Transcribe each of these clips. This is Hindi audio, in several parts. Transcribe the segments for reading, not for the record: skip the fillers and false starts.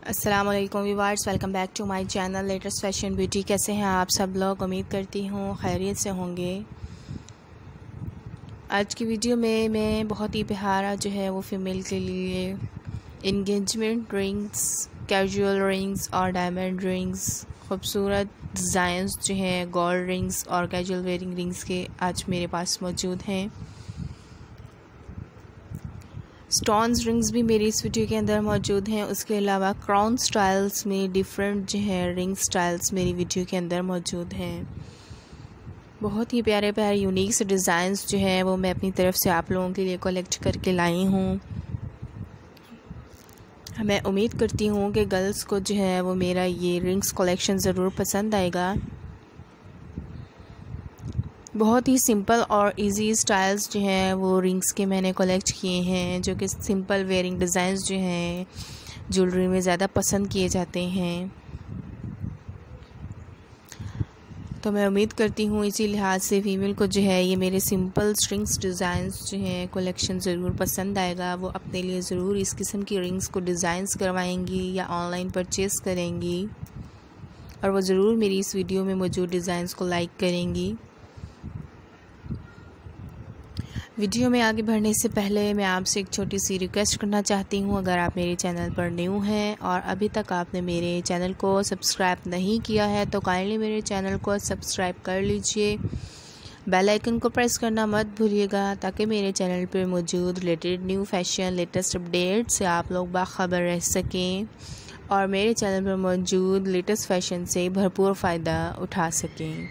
अस्सलाम वालेकुम viewers, welcome back to my channel latest fashion beauty. कैसे हैं आप सब लोग? उम्मीद करती हूँ खैरियत से होंगे। आज की वीडियो में मैं बहुत ही प्यारा जो है वो फ़ीमेल के लिए इंगेजमेंट रिंग्स, कैजुअल रिंग्स और डायमंड रिंग्स, खूबसूरत डिज़ाइंस जो हैं गोल्ड रिंग्स और कैजुअल वेयरिंग रिंग्स के आज मेरे पास मौजूद हैं। स्टोन्स रिंग्स भी मेरी इस वीडियो के अंदर मौजूद हैं। उसके अलावा क्राउन स्टाइल्स में डिफरेंट जो है रिंग स्टाइल्स मेरी वीडियो के अंदर मौजूद हैं। बहुत ही प्यारे प्यारे यूनिक से डिज़ाइंस जो हैं वो मैं अपनी तरफ से आप लोगों के लिए कलेक्ट करके लाई हूँ। मैं उम्मीद करती हूँ कि गर्ल्स को जो है वो मेरा ये रिंग्स कलेक्शन ज़रूर पसंद आएगा। बहुत ही सिंपल और इजी स्टाइल्स जो हैं वो रिंग्स के मैंने कलेक्ट किए हैं, जो कि सिंपल वेयरिंग डिज़ाइंस जो हैं ज्वेलरी में ज़्यादा पसंद किए जाते हैं। तो मैं उम्मीद करती हूँ इसी लिहाज से फ़ीमेल को जो है ये मेरे सिंपल रिंग्स डिज़ाइंस जो हैं कलेक्शन ज़रूर पसंद आएगा। वो अपने लिए ज़रूर इस किस्म की रिंग्स को डिज़ाइंस करवाएंगी या ऑनलाइन परचेज़ करेंगी, और वो ज़रूर मेरी इस वीडियो में मौजूद डिज़ाइंस को लाइक करेंगी। वीडियो में आगे बढ़ने से पहले मैं आपसे एक छोटी सी रिक्वेस्ट करना चाहती हूँ। अगर आप मेरे चैनल पर न्यू हैं और अभी तक आपने मेरे चैनल को सब्सक्राइब नहीं किया है तो काइंडली मेरे चैनल को सब्सक्राइब कर लीजिए। बेल आइकन को प्रेस करना मत भूलिएगा ताकि मेरे चैनल पर मौजूद related new fashion latest update से आप लोग बाखबर रह सकें और मेरे चैनल पर मौजूद लेटेस्ट फैशन से भरपूर फ़ायदा उठा सकें।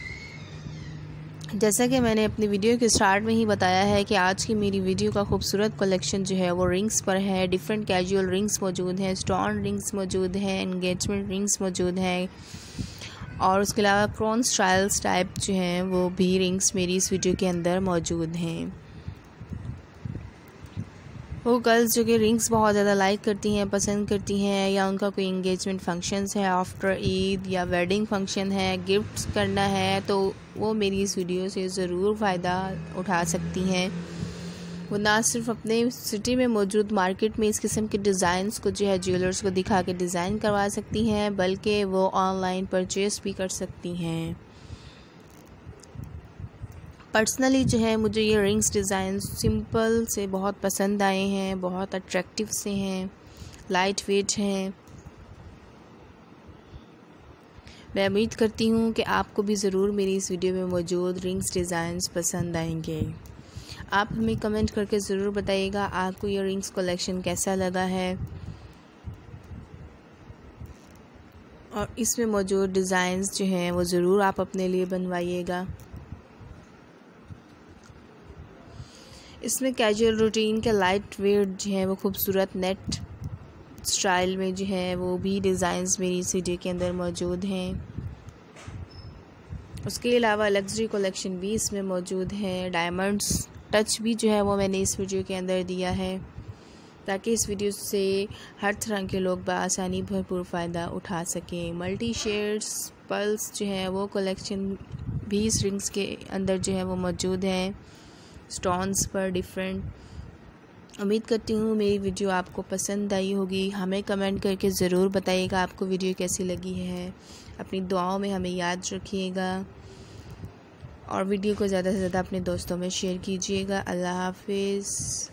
जैसा कि मैंने अपनी वीडियो के स्टार्ट में ही बताया है कि आज की मेरी वीडियो का खूबसूरत कलेक्शन जो है वो रिंग्स पर है। डिफरेंट कैजुअल रिंग्स मौजूद हैं, स्टोन रिंग्स मौजूद हैं, एंगेजमेंट रिंग्स मौजूद हैं और उसके अलावा क्राउन स्टाइल्स टाइप जो हैं वो भी रिंग्स मेरी इस वीडियो के अंदर मौजूद हैं। वो गर्ल्स जो कि रिंग्स बहुत ज़्यादा लाइक करती हैं, पसंद करती हैं, या उनका कोई इंगेजमेंट फंक्शंस है, आफ्टर ईद या वेडिंग फंक्शन है, गिफ्ट्स करना है, तो वो मेरी इस वीडियो से ज़रूर फ़ायदा उठा सकती हैं। वो ना सिर्फ अपने सिटी में मौजूद मार्केट में इस किस्म के डिज़ाइंस को जो है ज्वेलर्स को दिखा के डिज़ाइन करवा सकती हैं, बल्कि वो ऑनलाइन परचेज़ भी कर सकती हैं। पर्सनली जो है मुझे ये रिंग्स डिज़ाइन सिंपल से बहुत पसंद आए हैं, बहुत अट्रैक्टिव से हैं, लाइट वेट हैं। मैं उम्मीद करती हूँ कि आपको भी ज़रूर मेरी इस वीडियो में मौजूद रिंग्स डिज़ाइंस पसंद आएंगे। आप हमें कमेंट करके ज़रूर बताइएगा आपको ये रिंग्स कलेक्शन कैसा लगा है और इसमें मौजूद डिज़ाइंस जो हैं वो ज़रूर आप अपने लिए बनवाइएगा। इसमें कैजुअल रूटीन के लाइट वेट जो है वो खूबसूरत नेट स्टाइल में जो है वो भी डिज़ाइंस मेरी इस वीडियो के अंदर मौजूद हैं। उसके अलावा लग्जरी कलेक्शन भी इसमें मौजूद है। डायमंड्स टच भी जो है वो मैंने इस वीडियो के अंदर दिया है ताकि इस वीडियो से हर तरह के लोग बआसानी भरपूर फ़ायदा उठा सकें। मल्टी शेड्स पल्स जो है वो कलेक्शन भी इस रिंग्स के अंदर जो है वो मौजूद हैं, स्टोन्स पर डिफरेंट। उम्मीद करती हूँ मेरी वीडियो आपको पसंद आई होगी। हमें कमेंट करके ज़रूर बताइएगा आपको वीडियो कैसी लगी है। अपनी दुआओं में हमें याद रखिएगा और वीडियो को ज़्यादा से ज़्यादा अपने दोस्तों में शेयर कीजिएगा। अल्लाह हाफिज़।